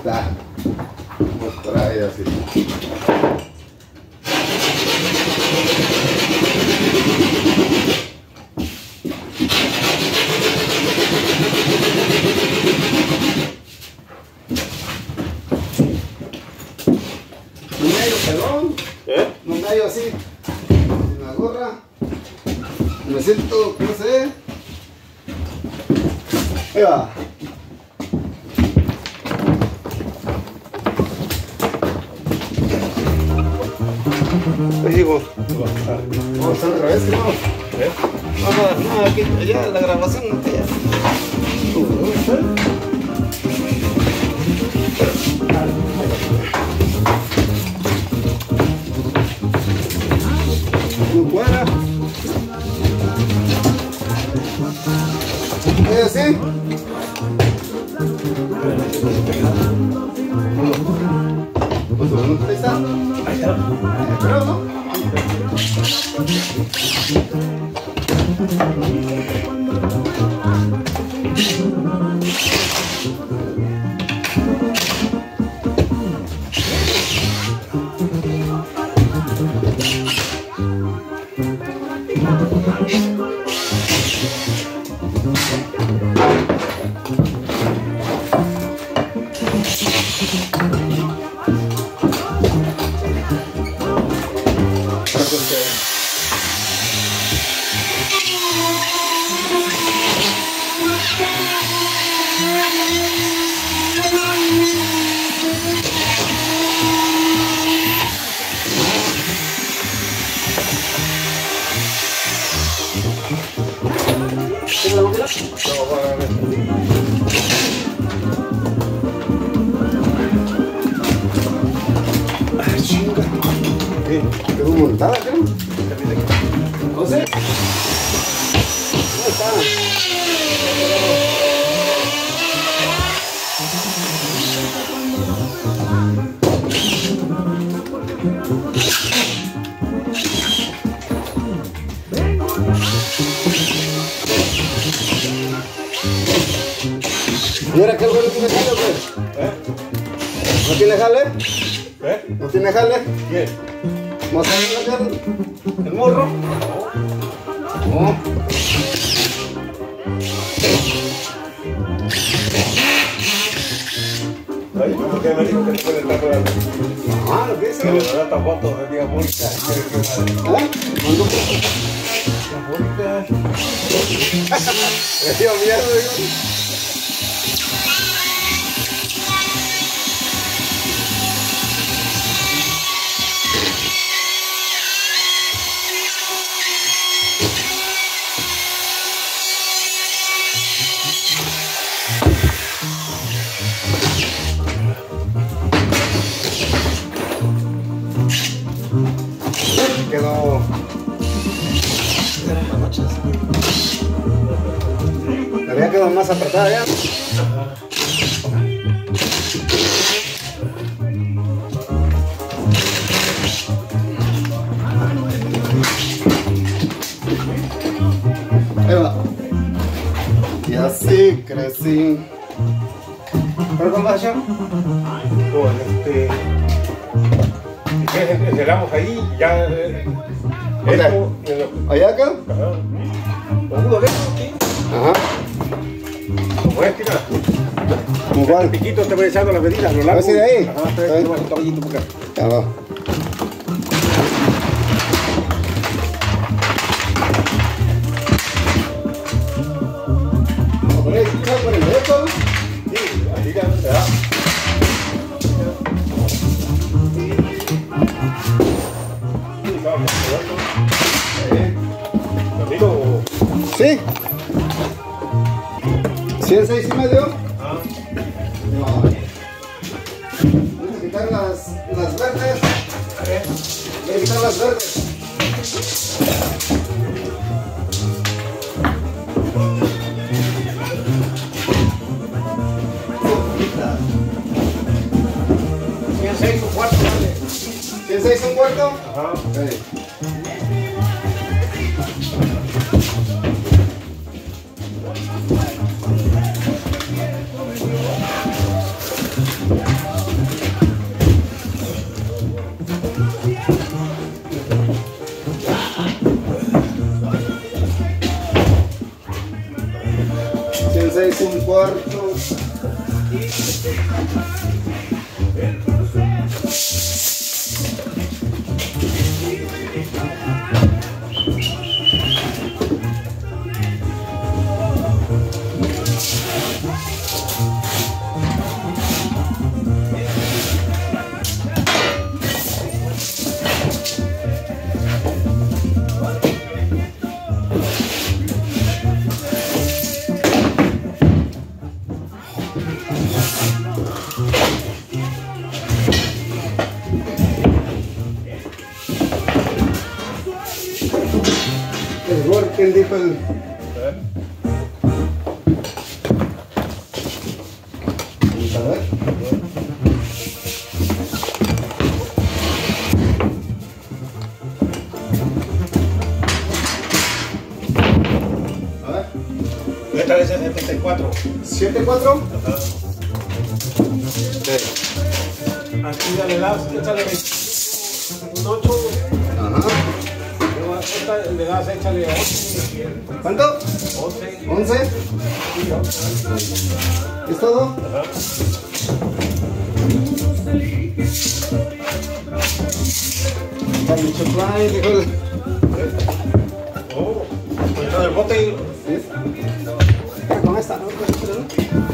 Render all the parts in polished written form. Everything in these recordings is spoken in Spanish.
está. Vamos por ahí así. No medio pelón. No medio así. Sin la gorra. Me siento, no sé. Ahí va. Ahí digo. Vamos otra vez, ¿no? No, aquí, allá la grabación no te. No fuera. ¿Es así? Ahí está. Ahí está. Pero no. Quedó montada, creo. No sé. ¿Dónde está? ¿Y ahora qué bueno tiene jale, pues? ¿No tiene jale? ¿No tiene jale? ¿Quién? ¿Más o menos ¿El morro? No. Ay, ¿por qué me dijo que después del carro era? Ah, lo que dice. Que le da esta foto de diabólica. ¿Ah? ¿Mandó Diabólica. Me dio miedo, digo. Quedó. Había quedado más apretada ya. Ahí va. Y así crecí. ¿Pero cómo vas a hacer? Con encerramos ahí, ya. Esto, ¿Allá acá? ajá. Pongo de esto aquí. Ajá. Como este, mira. ¿Cómo cuál? El piquito te voy echando la medida a lo largo. ¿A ver si de ahí? Ajá, trae un caballito por acá. Ya va. ¿Por ahí? ¿Por el derecho? Sí, así ya se da. ¿Sí? ¿106 y medio? Ah. No. Voy a quitar las verdes. Voy a quitar las verdes. ¿106 un cuarto? Ajá. Okay. cuarto. El working, dijo el... Vamos a ver. A ver. Esta vez es 74. 7-4. Ajá. Aquí ya le das, échale un 8. Ajá. Esta le das, échale 11. ¿Cuánto? 11. 11. ¿Es todo? Ajá. Para supply, dijo el... Oh, pues el bote. Con esta, ¿no? Con esta, ¿no?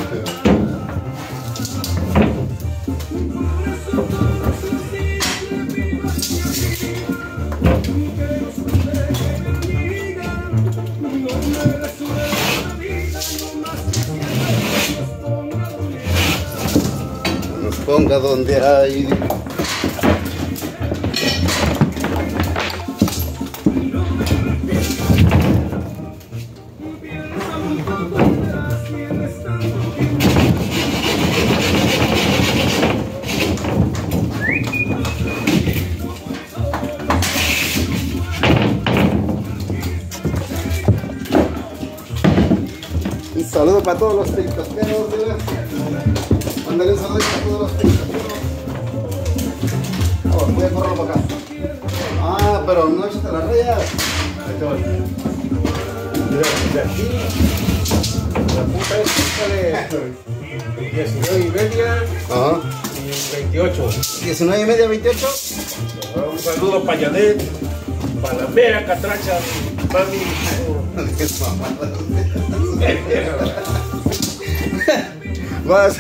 Nos ponga donde hay. Un saludo para todos los tiktokeros, mira. Mándale un saludo a todos los tiktokeros. Oh, voy a correr para acá. Ah, pero no échate las rayas. Mira, de aquí, la punta es de 19:30 Ajá. y 28. 19:30, 28. Un saludo para Janet, para la mera catracha, mami. Vas.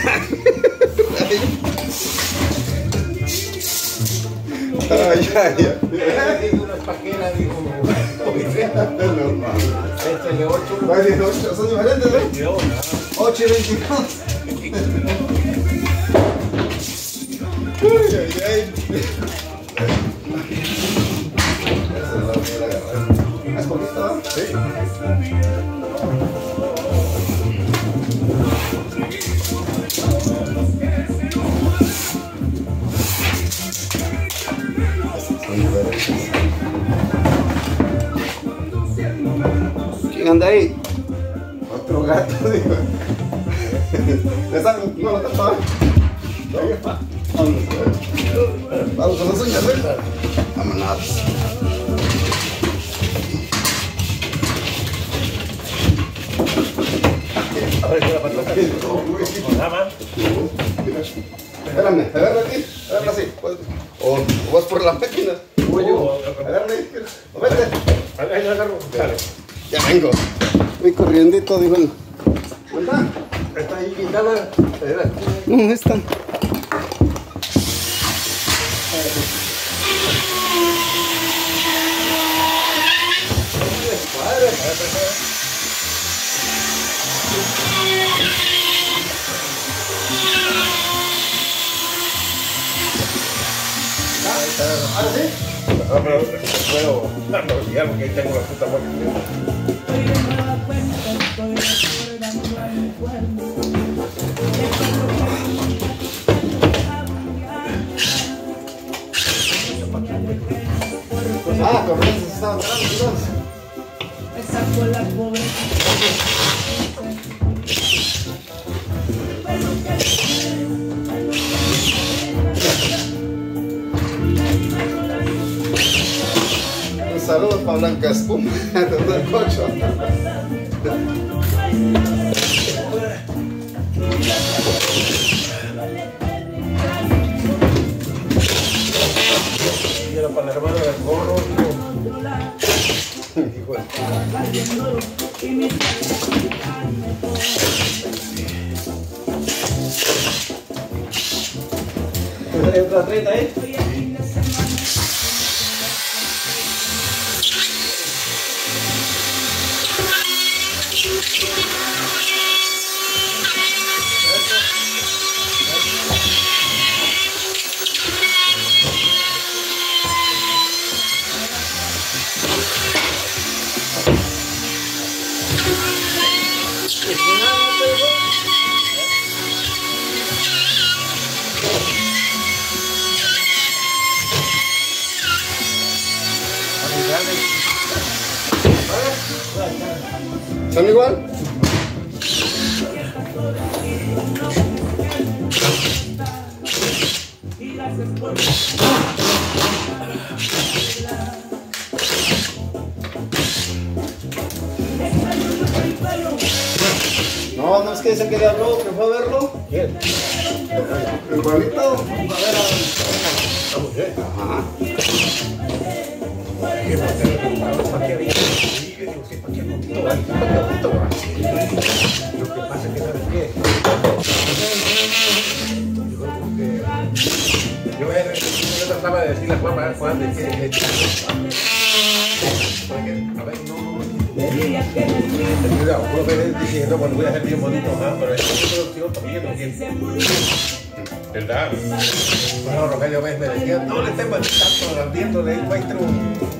Ay, ay, ay. Digo, una paquera, digo, Normal. échale 8. Va a decir 8, son diferentes, ¿eh? 8 y 22. Ay, ay, ay. Esa es la primera agarrada. ¿Es poquito, no? Sí. Son diferentes. ¿Quién anda ahí? Otro gato, digo. ¿Esa no lo tapa? Vamos con las uñas, ¿eh? Vámonos. A ver, la patrona. Nada más. Espérame, agarra aquí, agarra así. O vas por la máquina. O yo. Agarra ahí. O vete. Ahí lo agarro. Dale. Ya vengo. Voy corriendito, digo. ¿Dónde Está ahí quitada. ¿Dónde está? ¿Ahora sí? No, pero puedo llegar porque ahí tengo la puta muerta. Ah, con eso se estaba tratando. Esa fue la pobre. Un saludo para Blanca Espuma, del cocho. Y era para la hermana del gorro. Hijo de... ¿Hay otra 30 ahí? ¿Son igual? No, no es que se quería habló, que fue a verlo. ¿Quién? El Juanito. Vamos a ver. Ajá. ¿Qué va a hacer? ¿Para qué había? ¿Para qué bonito? ¿Para qué bonito? Lo que pasa es que, ¿sabes qué? Yo trataba de decirle a Juan de que le a ver, no. Cuidado, uno ve diciendo, bueno, voy a hacer bien bonito, pero el producción también no tiene. ¿Verdad? Bueno, Rogelio me decía, no le estén tanto al viento de maestro.